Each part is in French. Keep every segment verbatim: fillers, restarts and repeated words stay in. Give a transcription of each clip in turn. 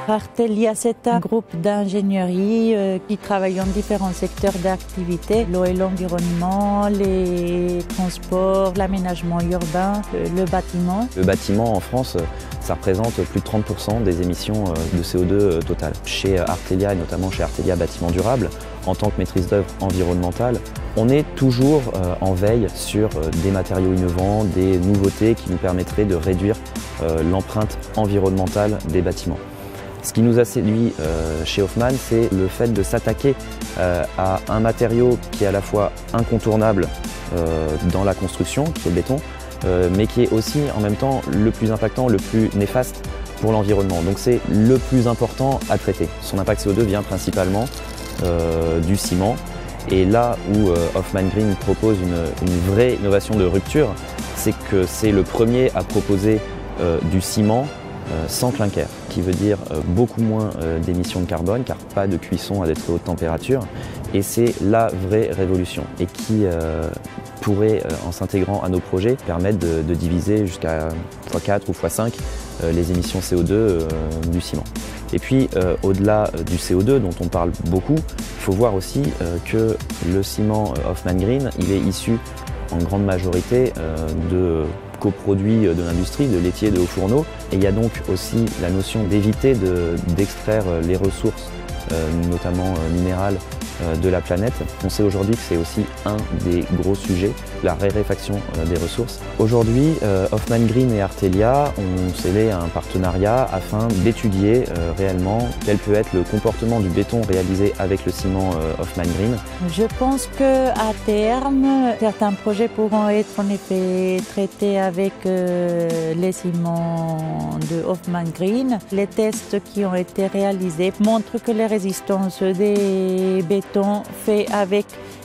Artelia, c'est un groupe d'ingénierie euh, qui travaille dans différents secteurs d'activité, l'eau et l'environnement, les transports, l'aménagement urbain, le, le bâtiment. Le bâtiment en France, ça représente plus de trente pour cent des émissions de C O deux totales. Chez Artelia et notamment chez Artelia Bâtiment Durable, en tant que maîtrise d'œuvre environnementale, on est toujours euh, en veille sur euh, des matériaux innovants, des nouveautés qui nous permettraient de réduire euh, l'empreinte environnementale des bâtiments. Ce qui nous a séduit euh, chez Hoffmann, c'est le fait de s'attaquer euh, à un matériau qui est à la fois incontournable euh, dans la construction, qui est le béton, euh, mais qui est aussi en même temps le plus impactant, le plus néfaste pour l'environnement. Donc c'est le plus important à traiter. Son impact C O deux vient principalement euh, du ciment. Et là où euh, Hoffmann Green propose une, une vraie innovation de rupture, c'est que c'est le premier à proposer euh, du ciment euh, sans clinker, qui veut dire euh, beaucoup moins euh, d'émissions de carbone, car pas de cuisson à des très hautes températures. Et c'est la vraie révolution, et qui euh, pourrait, euh, en s'intégrant à nos projets, permettre de, de diviser jusqu'à fois quatre ou fois cinq euh, les émissions C O deux euh, du ciment. Et puis, euh, au-delà du C O deux, dont on parle beaucoup, il faut voir aussi euh, que le ciment euh, Hoffmann Green, il est issu en grande majorité euh, de coproduits de l'industrie, de laitiers, de hauts fourneaux. Et il y a donc aussi la notion d'éviter de, d'extraire les ressources, euh, notamment euh, minérales, euh, de la planète. On sait aujourd'hui que c'est aussi un des gros sujets, la raréfaction euh, des ressources. Aujourd'hui, euh, Hoffmann Green et Artelia ont scellé un partenariat afin d'étudier euh, réellement quel peut être le comportement du béton réalisé avec le ciment euh, Hoffmann Green. Je pense qu'à terme, certains projets pourront être en effet traités avec euh, les ciments de Hoffmann Green. Les tests qui ont été réalisés montrent que les résistances des bétons faits avec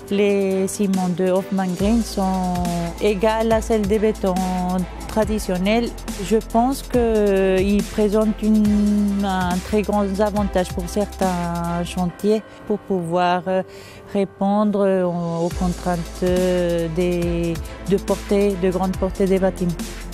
les ciments de Hoffmann Green sont égales à celles des bétons traditionnels. Je pense qu'ils présentent une, un très grand avantage pour certains chantiers pour pouvoir répondre aux contraintes des, de, portée, de grande portée des bâtiments.